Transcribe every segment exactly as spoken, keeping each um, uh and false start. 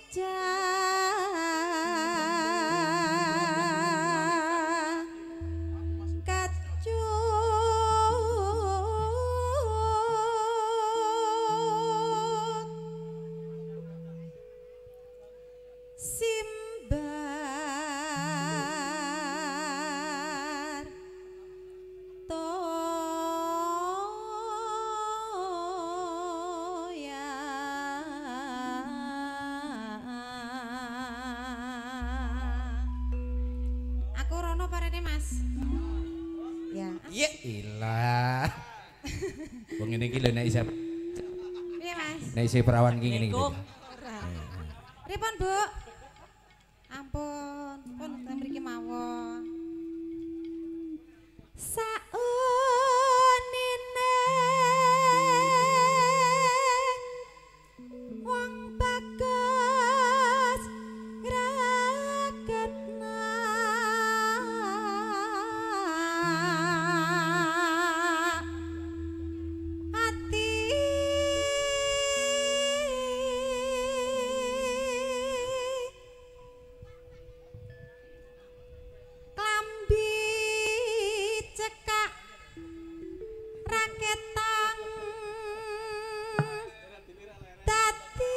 Nek isih perawan ki ngene iki. Pripun, Bu? Ampun, pun mriki mawon. Saunine wong bagus ragetna ati klambi cekak raketang dadi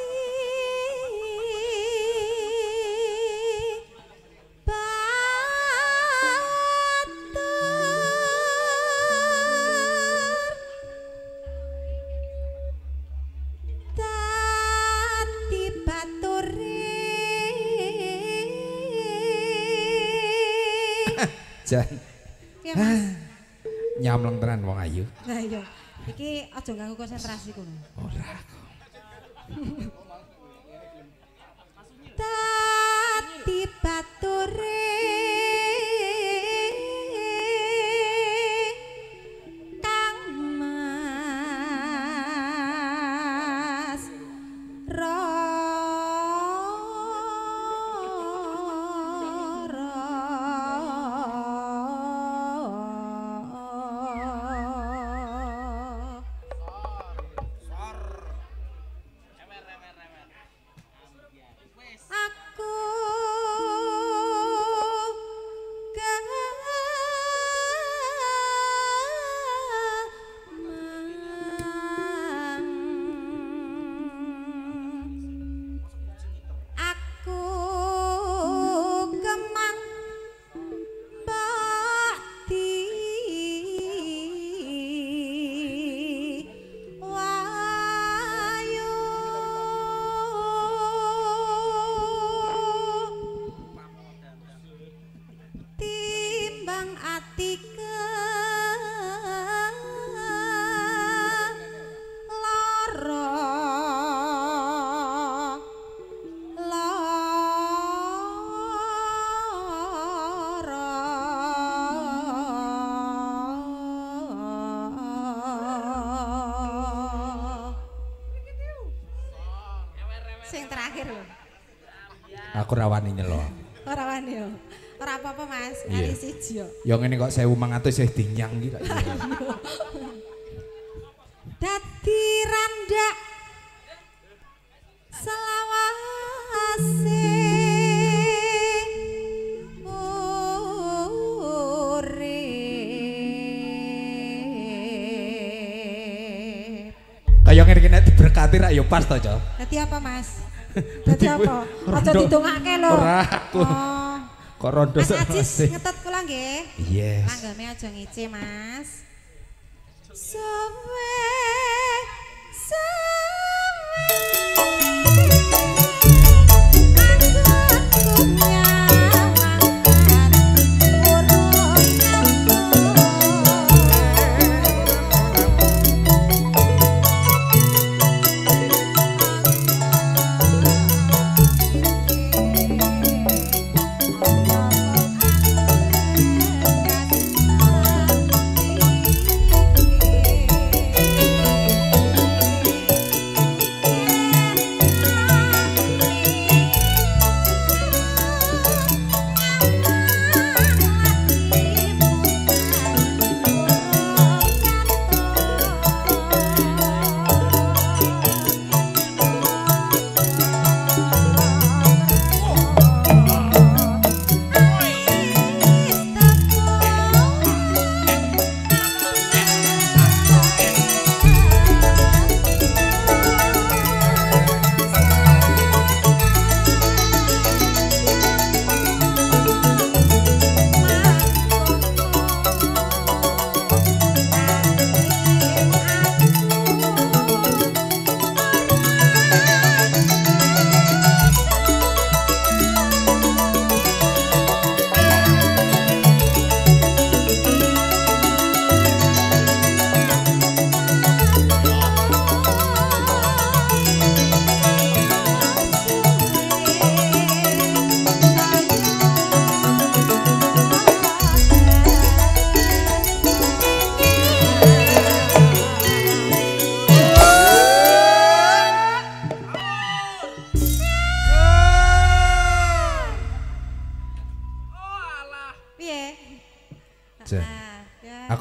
batur dadi baturi Jan. Piye, Mas? Nyamleng tenan wong ayu. Lah iya, iki aja ganggu konsentrasi kono. Ora. Dadi baturi Kang Mas Roro. Aku kemang Aku kemang bakti wayu timbang ati lara lara sing terakhir lho. Aku ra wani nyelo. Ora wani yo. Ora apa-apa, Mas. Iya. Kali siji yo. Ya ngene kok seribu lima ratus wis dinyang iki kok. Dadi randak selawase urip. Kaya ngene iki nek diberkati ra ya pas to, Cok. Dadi apa, Mas? Dadi apa? Aja ditungake lho. Ora aku. Oh. Kok rondo Mas Ajis sih. ngetut kula nggih. Yes. Langgame aja ngice, Mas. Suwe suwe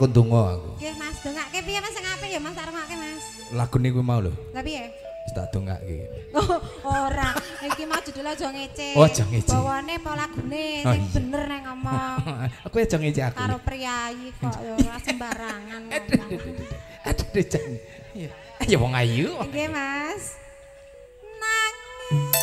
aku ndonga aku. Nggih Mas, dongake piye Mas sing apik ya Mas tak rungake Mas. Lagune kuwi mau lho. Lah piye? Wis tak dongake. Oh, ora, iki mau judul aja ngece. Oh, aja ngece. Bawane apa lagune Oh, sing iya. bener nek ngomong. Aku aja ngece aku. Karo priyayi kok ya ora sembarangan. Aduh, aduh, Jan. Iya. Ya wong ayu. Nggih Mas. Nangis.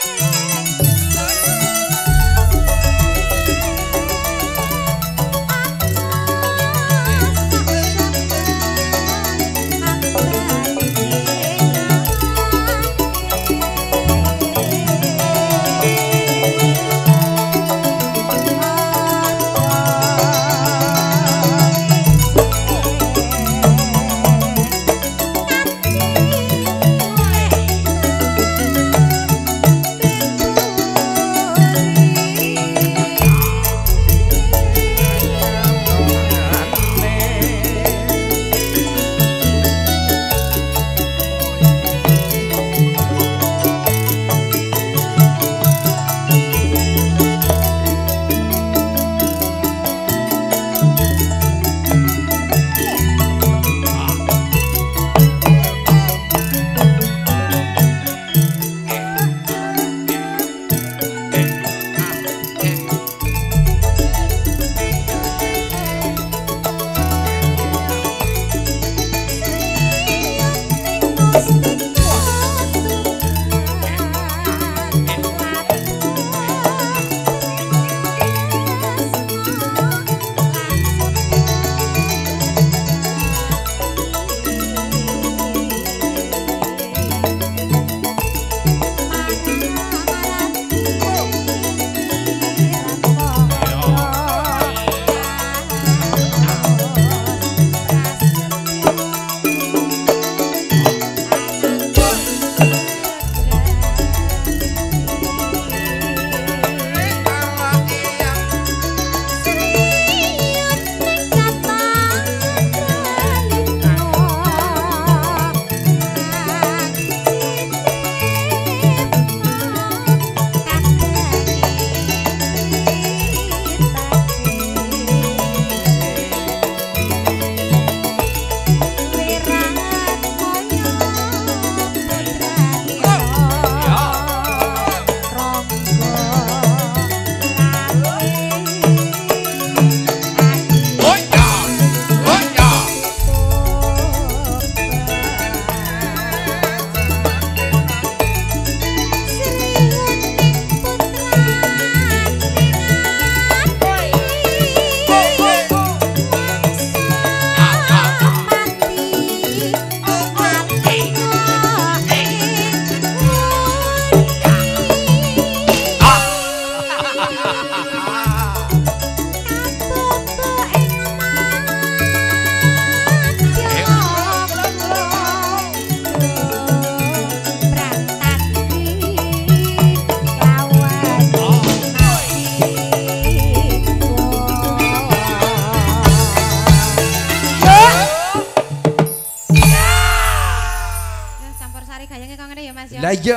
Lah iya.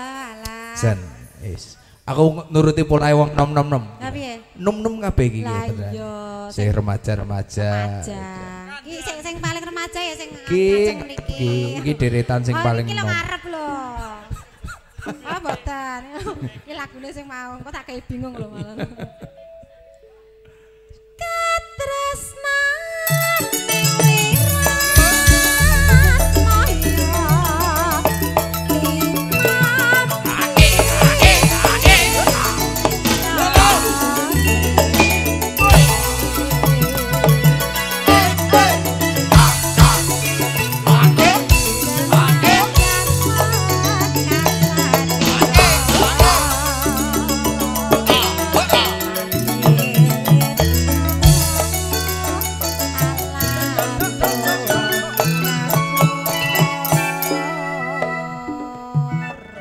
Alah. Jan, wis. Aku nuruti polahe wong nom-nom-nom. Lah piye? Nom-nom kabeh iki Lah beneran. iya. Sing remaja-remaja. Remaja. Iki sing sing paling remaja ya sing Iki mriki. iki iki deretan sing Oh, paling iki lho nom. ngarep lho. Ah mboten. Iki lagune sing mau, kok tak kayak bingung lho malah. Katresnan ning lirat moyo.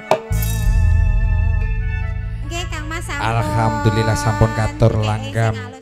Alhamdulillah sampun katur langgam.